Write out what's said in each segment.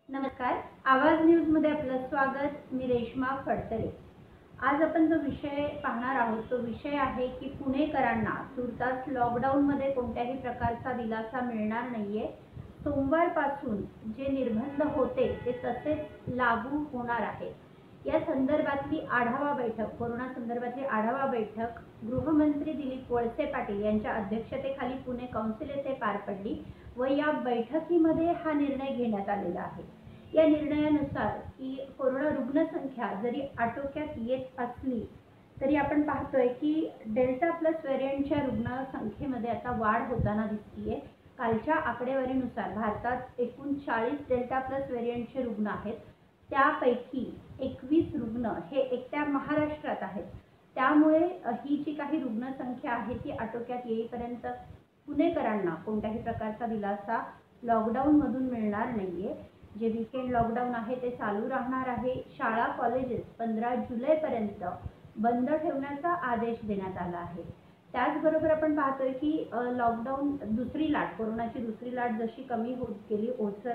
नमस्कार, आवाज न्यूजमध्ये आपलं स्वागत। मी रेश्मा फडतरे। आज आपण जो विषय पाहणार आहोत तो विषय आहे की पुणेकरांना तुर्तास लॉकडाऊनमध्ये कोणत्याही प्रकारचा दिलासा मिळणार नाहीये। सोमवारपासून जे निर्बंध होते ते तसेच लागू होणार आहे। या संदर्भातली आढावा बैठक, कोरोना संदर्भातली आढावा बैठक गृहमंत्री दिलीप वळसे पाटील यांच्या अध्यक्षतेखाली पुणे काउन्सिल येथे पार पडली व या बैठकीमध्ये हा निर्णय घेण्यात आलेला आहे। या निर्णयानुसार की कोरोना रुग्णसंख्या जरी आटोक्यात येत असली तरी आपण पाहतोय की डेल्टा प्लस व्हेरिएंटच्या रुग्णसंख्येमध्ये आता वाढ होताना दिसतीये। कालच्या आकडेवारीनुसार भारतात एकूण 40 डेल्टा प्लस व्हेरिएंटचे रुग्ण आहेत, त्यापैकी 21 रुग्ण हे एकट्या महाराष्ट्रात आहेत। त्यामुळे ही जी काही रुग्णसंख्या आहे ती आटोक्यात येईपर्यंत पुणेकरांना कोणत्याही प्रकारचा दिलासा लॉकडाऊनमधून मिळणार नाहीये। जे वीकेंड लॉकडाऊन आहे ते चालू राहणार आहे। शाळा कॉलेजेस 15 जुलैपर्यंत बंद ठेवण्याचा आदेश देण्यात आला आहे। त्याचबरोबर आपण पाहतोय की लॉकडाऊन दुसरी लाट, कोरोनाची दुसरी लाट जशी कमी होत गेली,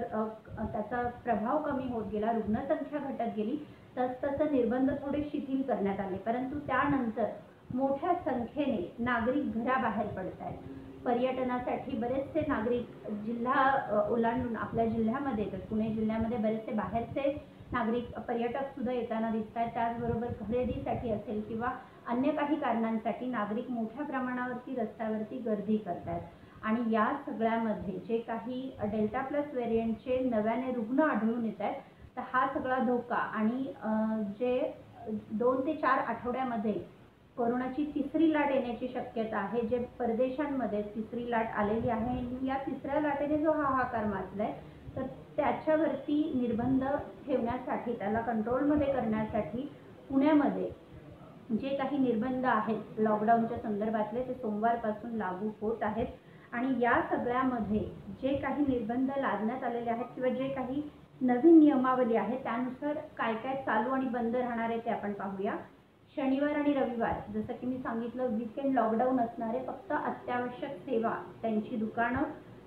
त्याचा प्रभाव कमी होत गेला, रुग्णसंख्या घटत गेली, तसतसं निर्बंध थोडे शिथिल करण्यात आले। परंतु त्यानंतर मोठ्या संख्येने नागरिक घराबाहेर पडत आहेत। पर्यटनासाठी बरेचसे नागरिक जिल्हा ओलांडून आपल्या जिल्ह्यामध्ये, तर पुणे जिल्ह्यामध्ये बरेचसे बाहेरचे नागरिक पर्यटक सुद्धा येताना दिसतात। त्याचबरोबर खरेदीसाठी असेल किंवा अन्य काही कारणांसाठी नागरिक मोठ्या प्रमाणावरती रस्त्यावरती गर्दी करतात। आणि या सगळ्यामध्ये जे काही डेल्टा प्लस व्हेरिएंटचे नव्याने रुग्ण आढळून येत आहेत, तर हा सगळा धोका आणि जे 2 ते 4 आठवड्यामध्ये कोरोनाची तिसरी लाट येण्याची शक्यता आहे, जे परदेशांमध्ये तिसरी लाट आलेली आहे आणि या तिसऱ्या लाटेने जो हाहाकार माजलाय, तर त्याच्यावरती निर्बंध ठेवण्यासाठी, त्याला कंट्रोलमध्ये करण्यासाठी पुण्यामध्ये जे काही निर्बंध आहेत लॉकडाऊनच्या संदर्भातले ते सोमवारपासून लागू होत आहेत। आणि या सगळ्यामध्ये जे काही निर्बंध लादण्यात आलेले आहेत किंवा जे काही नवीन नियमावली आहे त्यानुसार काय काय चालू आणि बंद राहणार आहे ते आपण पाहूया। शनिवार आणि रविवार, जसं की मी सांगितलं, वीकेंड लॉकडाऊन असणारे फक्त अत्यावश्यक सेवा, त्यांची दुकानं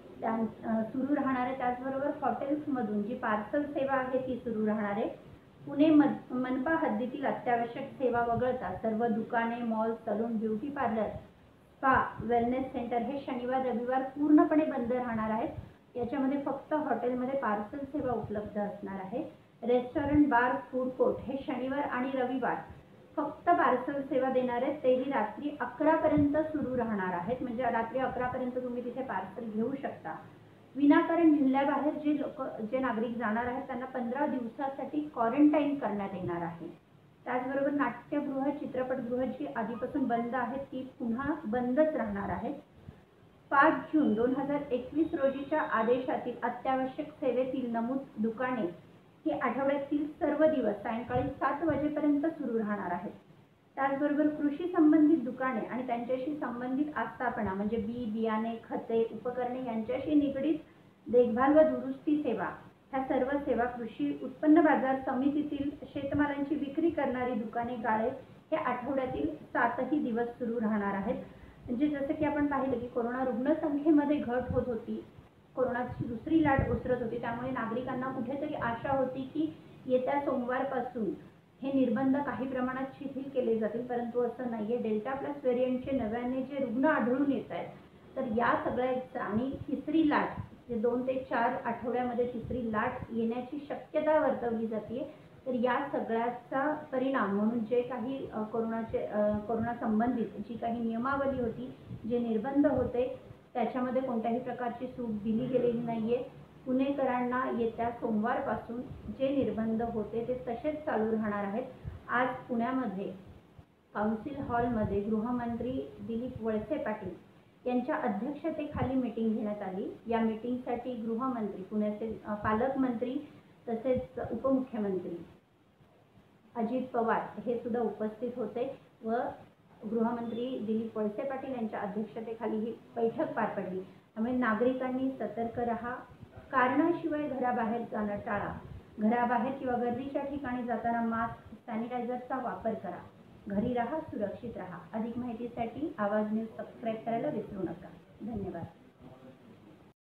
सुरू राहणार आहे। त्याचबरोबर हॉटेल्समधून जी पार्सल सेवा आहे ती सुरू राहणार आहे। पुणे मनपा हद्दीतील अत्यावश्यक सेवा वगळता सर्व दुकाने, mall, salon, beauty parlour, spa, wellness centre हे शनिवार रविवार पूर्णपणे बंद राहणार आहेत। याच्यामध्ये फक्त हॉटेलमध्ये पार्सल सेवा उपलब्ध असणार आहे। रेस्टॉरंट, बार, फूड कोर्ट हे शनिवार आणि रविवार फक्त पार्सल सेवा देणार आहेत, तेही रात्री 11 पर्यंत सुरू राहणार आहेत। म्हणजे रात्री 11 पर्यंत तुम्ही तिथे पार्सल घेऊ शकता। विनाकारण जिल्ह्याबाहेर जे नागरिक जाणार आहेत त्यांना 15 दिवसासाठी क्वारंटाईन करण्यात येणार आहे। त्याचबरोबर नाट्यगृह, चित्रपटगृह जी आधीपासून बंद आहेत ती पुन्हा बंदच राहणार आहेत। 5 जून 2021 रोजीच्या आदेशातील अत्यावश्यक सेवेतील नमूद दुकाने ही आठवड्यातील सर्व दिवस सायंकाळी 7 वाजेपर्यंत सुरू राहणार आहेत। त्याचबरोबर कृषी संबंधित दुकाने आणि त्यांच्याशी संबंधित आस्थापना म्हणजे बियाणे, खते, उपकरणे यांच्याशी निगडीत देखभाल व दुरुस्ती सेवा, ह्या सर्व सेवा, कृषी उत्पन्न बाजार समितीतील शेतमालांची विक्री करणारी दुकाने, गाळे हे आठवड्यातील 7ही दिवस सुरू राहणार आहेत। म्हणजे जसं की आपण पाहिलं की कोरोना रुग्णसंख्येमध्ये घट होत होती, कोरोनाची दुसरी लाट ओसरत होती, त्यामुळे नागरिकांना कुठेतरी आशा होती की येत्या सोमवारपासून हे निर्बंध काही प्रमाणात शिथिल केले जातील, परंतु असं नाहीये। डेल्टा प्लस व्हेरिएंटचे नव्याने जे रुग्ण आढळून येत आहेत, तर या सगळ्याचा आणि तिसरी लाट, जे 2 ते 4 आठवड्यामध्ये तिसरी लाट येण्याची शक्यता वर्तवली जाते, तर या सगळ्याचा परिणाम म्हणून जे काही कोरोना संबंधित जी काही नियमावली होती, जे निर्बंध होते, त्याच्यामध्ये कोणत्याही प्रकारची सूट दिली गेलेली नाहीये। पुणेकरांना येत्या सोमवारपासून जे निर्बंध होते ते तसेच चालू राहणार आहेत। आज पुण्यामध्ये काउन्सिल हॉलमध्ये गृहमंत्री दिलीप वळसे पाटील यांच्या अध्यक्षतेखाली मीटिंग घेण्यात आली। या मीटिंगसाठी गृहमंत्री, पुण्याचे पालकमंत्री तसेच उपमुख्यमंत्री अजित पवार हे सुद्धा उपस्थित होते व गृहमंत्री दिलीप वळसे पाटील यांच्या अध्यक्षतेखाली ही बैठक पार पडली। त्यामुळे नागरिकांनी सतर्क राहा, कारणाशिवाय घराबाहेर जाणं टाळा, घराबाहेर किंवा गर्दीच्या ठिकाणी जाताना मास्क, सॅनिटायझरचा वापर करा, घरी राहा, सुरक्षित राहा। अधिक माहितीसाठी आवाज न्यूज सबस्क्राईब करायला विसरू नका। धन्यवाद।